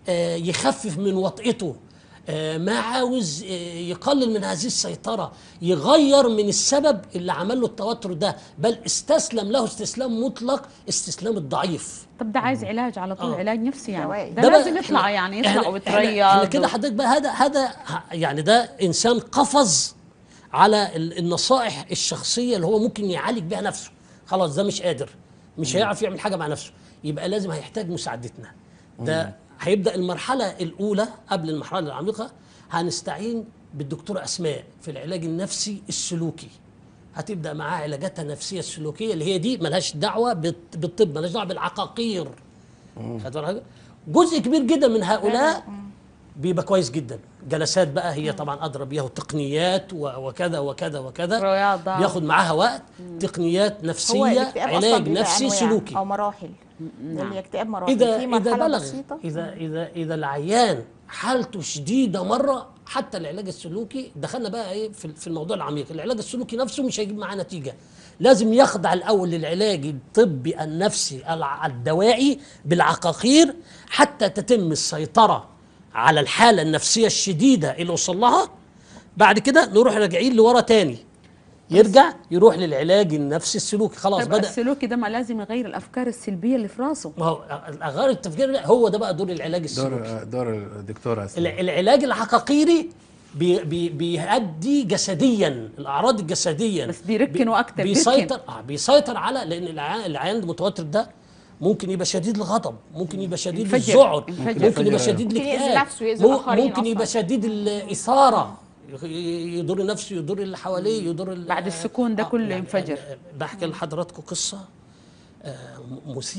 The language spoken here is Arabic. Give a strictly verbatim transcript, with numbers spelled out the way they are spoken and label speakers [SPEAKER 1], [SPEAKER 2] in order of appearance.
[SPEAKER 1] آه، يخفف من وطئته، آه، ما عاوز آه، يقلل من هذه السيطرة، يغير من السبب اللي عمل له التوتر ده، بل استسلم له استسلام مطلق، استسلام الضعيف.
[SPEAKER 2] طب ده عايز علاج على طول،
[SPEAKER 1] آه.
[SPEAKER 2] علاج نفسي يعني،
[SPEAKER 3] دواعي.
[SPEAKER 2] ده
[SPEAKER 1] ده بقى
[SPEAKER 2] لازم يطلع
[SPEAKER 1] احنا
[SPEAKER 2] يعني يطلع
[SPEAKER 1] احنا احنا,
[SPEAKER 2] ويتريض
[SPEAKER 1] احنا كده
[SPEAKER 2] و...
[SPEAKER 1] حضرتك بقى، هذا هذا ه- يعني ده انسان قفز على ال- النصائح الشخصيه اللي هو ممكن يعالج بها نفسه. خلاص ده مش قادر، مش هيعرف يعمل حاجه مع نفسه، يبقى لازم هيحتاج مساعدتنا. ده هيبدا المرحله الاولى قبل المرحله العميقه، هنستعين بالدكتوره اسماء في العلاج النفسي السلوكي. هتبدا معاها علاجاتها النفسيه السلوكيه اللي هي دي ملهاش دعوه بالط- بالطب، ملهاش دعوه بالعقاقير. خدت بالك؟ جزء كبير جدا من هؤلاء بيبقى كويس جدا. جلسات بقى هي طبعا ادرى بيها، وتقنيات و- وكذا وكذا وكذا،
[SPEAKER 2] رياضة.
[SPEAKER 1] بياخد معاها وقت، تقنيات
[SPEAKER 3] هو
[SPEAKER 1] نفسيه،
[SPEAKER 3] الاكتئاب اصلا
[SPEAKER 1] علاج
[SPEAKER 3] بيبقى
[SPEAKER 1] نفسي
[SPEAKER 3] انواع
[SPEAKER 1] سلوكي.
[SPEAKER 3] او مراحل.
[SPEAKER 2] نعم.
[SPEAKER 3] الاكتئاب مراحل،
[SPEAKER 1] اذا
[SPEAKER 3] في
[SPEAKER 1] اذا
[SPEAKER 3] مرحله
[SPEAKER 1] بلغ
[SPEAKER 3] بسيطه.
[SPEAKER 1] اذا اذا اذا العيان حالته شديده مره، حتى العلاج السلوكي دخلنا بقى ايه في في الموضوع العميق. العلاج السلوكي نفسه مش هيجيب معاه نتيجه، لازم يخضع الاول للعلاج الطبي النفسي الع- الدواعي بالعقاقير حتى تتم السيطره على الحاله النفسيه الشديده اللي وصل لها. بعد كده نروح راجعين لورا تاني، يرجع يروح للعلاج النفسي السلوكي. خلاص
[SPEAKER 2] طيب
[SPEAKER 1] بدأ.
[SPEAKER 2] السلوكي ده ما لازم يغير الافكار السلبيه اللي في راسه.
[SPEAKER 1] ما هو غير التفكير ده، هو ده بقى دور العلاج السلوكي.
[SPEAKER 4] دور دور الدكتوره اسماء.
[SPEAKER 1] الع- العلاج العقاقيري بي بي بيهدي جسديا الاعراض الجسديه،
[SPEAKER 2] بس بيركنوا أكتر،
[SPEAKER 1] بيسيطر اه بيسيطر على، لان العيان العيان المتوتر ده ممكن يبقى شديد الغضب، ممكن يبقى شديد
[SPEAKER 2] ينفجر.
[SPEAKER 1] الذعر،
[SPEAKER 2] ينفجر.
[SPEAKER 1] ممكن يبقى
[SPEAKER 4] ينفجر.
[SPEAKER 1] شديد
[SPEAKER 3] ممكن يأذي
[SPEAKER 1] الاكتئاب،
[SPEAKER 3] نفسه ويأذي
[SPEAKER 1] مو-
[SPEAKER 3] الآخرين
[SPEAKER 1] ممكن
[SPEAKER 3] أصلاً.
[SPEAKER 1] يبقى شديد الاثاره، يضر نفسه، يضر اللي حواليه، يضر ال-
[SPEAKER 2] بعد السكون ده
[SPEAKER 1] آه،
[SPEAKER 2] كله
[SPEAKER 1] يعني-
[SPEAKER 2] ينفجر.
[SPEAKER 1] بحكي لحضراتكم قصه آه، مثيرة